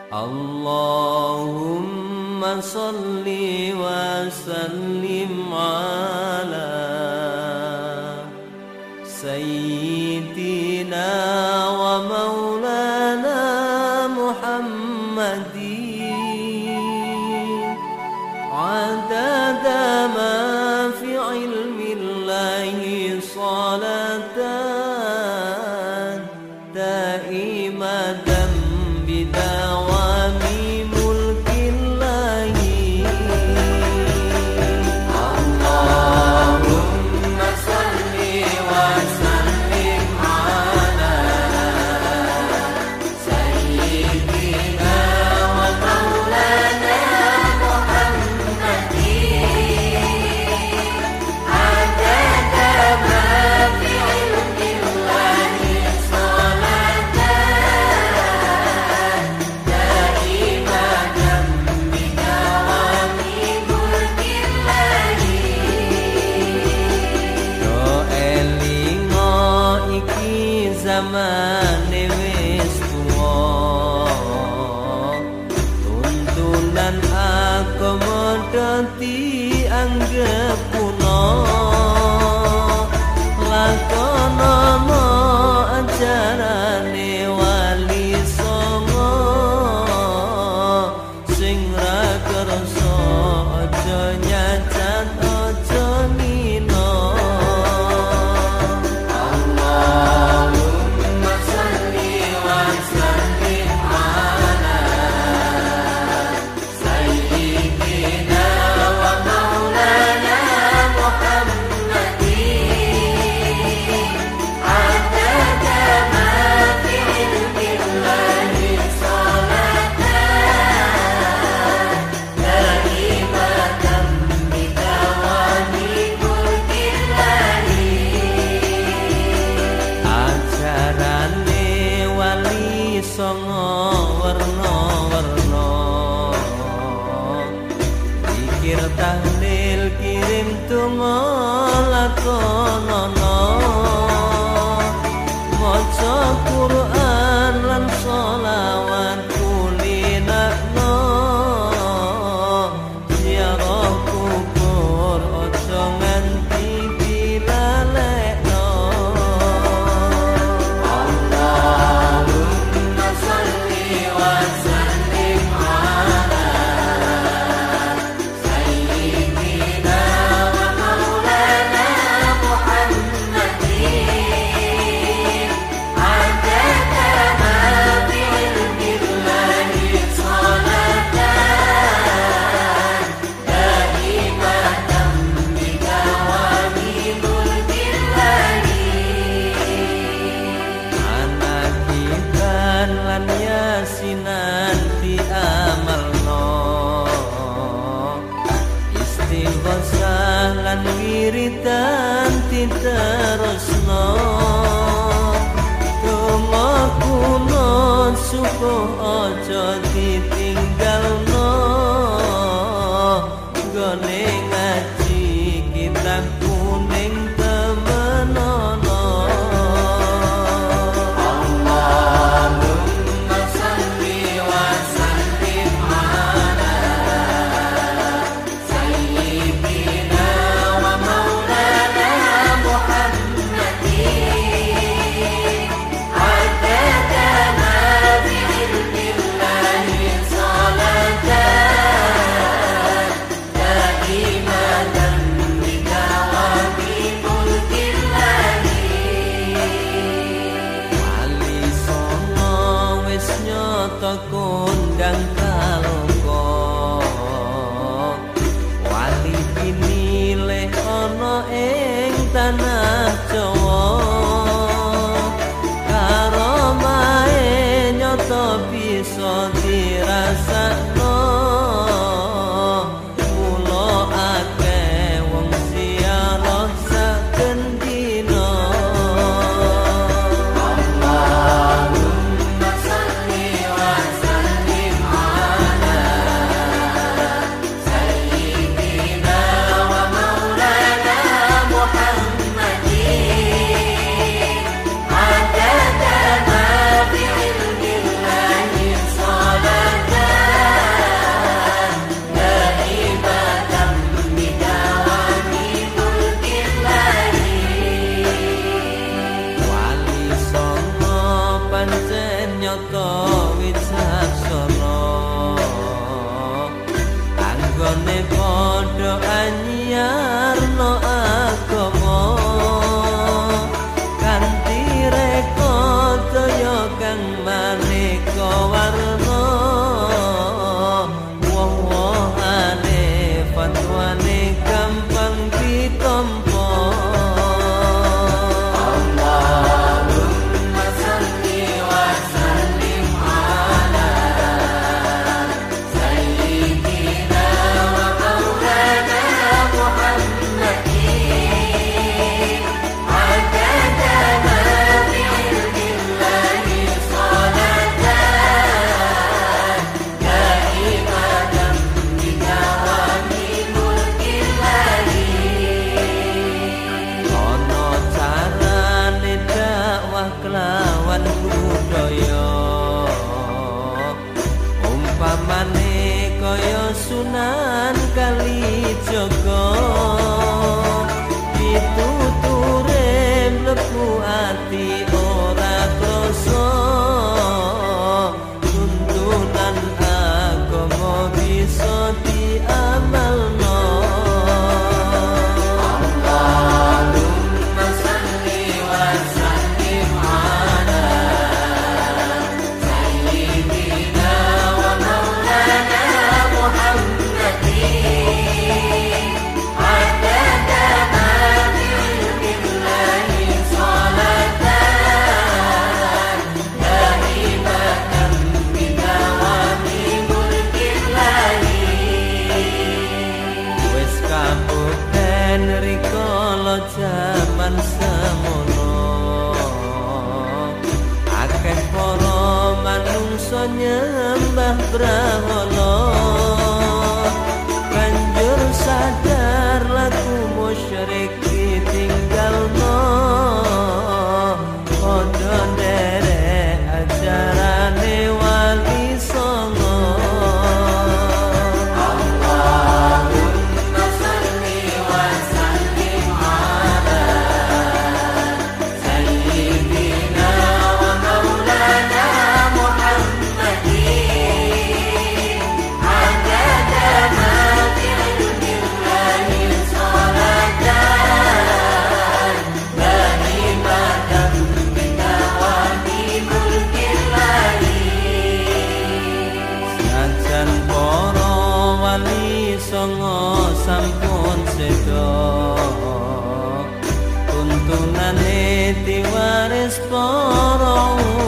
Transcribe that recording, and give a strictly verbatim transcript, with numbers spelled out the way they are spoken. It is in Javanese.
Allahumma salli wa sallim ala Sayyidina wa maulana Muhammadin adada ma fi ilmillahi salatan daimatan bidawami mulkillahi Allahumma salli wa sallim ala Sayyidina wa maulana Muhammadin adada ma fi ilmillahi salatan daimatan bidawami mulkillahi yo elingo iki zamane wis tuwa tuntunan agama dadi anggep kuno lakonono ajarane wali songo sing ra kersa aja nyacat aja nino Allahumma salli wa sallim ala Sayyidina wa maulana Muhammadin adada ma fi ilmillahi salatan daimatan bidawami mulkillahi ajarane wali songo werna-werna zikir tahlil kirim donga lakonono maca Quran lan sholawat kulinakno ziarah kubur aja nganti dilalekno Allahumma salli wa sallim ala Sayyidina wa maulana Muhammadin adada ma fi ilmillahi salatan daimatan bidawami mulkillahi anakiban lan yasinan diamalno istighosah lan wiridan diterusno donga kuno subuh aja ditinggalno gone ngaji kitab kuning temenono Allahumma salli wa sallim ala Sayyidina wa maulana Muhammadin adada ma fi ilmillahi salatan daimatan lan semono akeh para manungsa nyembah brahala banjur sadar laku musyrik ditinggalno padha nderek ajarane wali songo. Allahumma salli wa sallim ala sayyidina wa maulana Muhammadin adada ma fi ilmillahi salatan banibatan bika wa bi mulkillahi. Senajan para wali songo sampun sedo tuntunane diwaris para